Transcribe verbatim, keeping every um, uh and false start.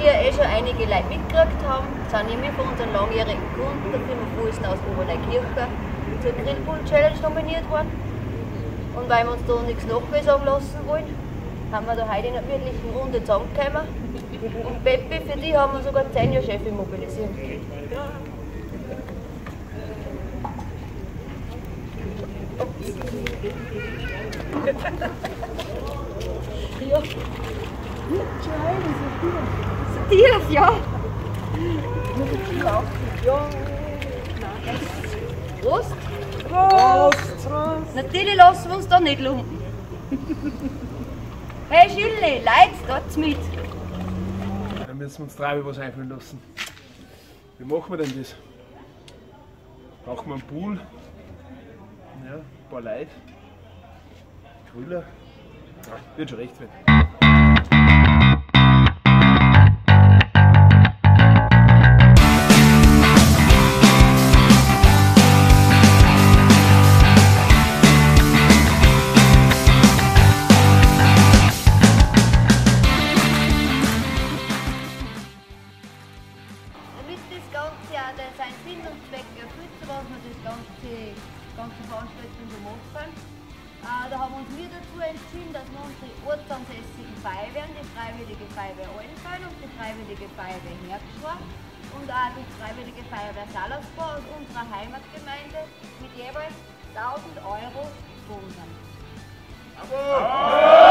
wir eh schon einige Leute mitgekriegt haben, sind nämlich von unseren langjährigen Kunden, der Firma Fulsten aus Oberneukirchen, zur Grillpool Challenge nominiert worden. Und weil wir uns da nichts nachsagen lassen wollen, haben wir da heute in einer gemütlichen Runde zusammengekommen. Und Peppi, für die haben wir sogar zehn Jahre Chefin mobilisiert. Ja. Tief, ja. Prost. Prost. Natürlich lassen wir uns da nicht lumpen. Hey Schilli, Leute, dort mit. Dann müssen wir uns drei was einfallen lassen. Wie machen wir denn das? Brauchen wir einen Pool? Ja, ein paar Leute. Grüller. Ja, wird schon recht werden. Sein Sinn und Zweck erfüllt, was wir das ganze, ganze Veranstaltung so machen. Äh, da haben uns wir dazu entschieden, dass wir unsere ortsansässigen Feuerwehren, die Freiwillige Feuerwehr Allenfein und die Freiwillige Feuerwehr Herbstschwar und auch die Freiwillige Feuerwehr Salersbach aus unserer Heimatgemeinde mit jeweils tausend Euro sponsern.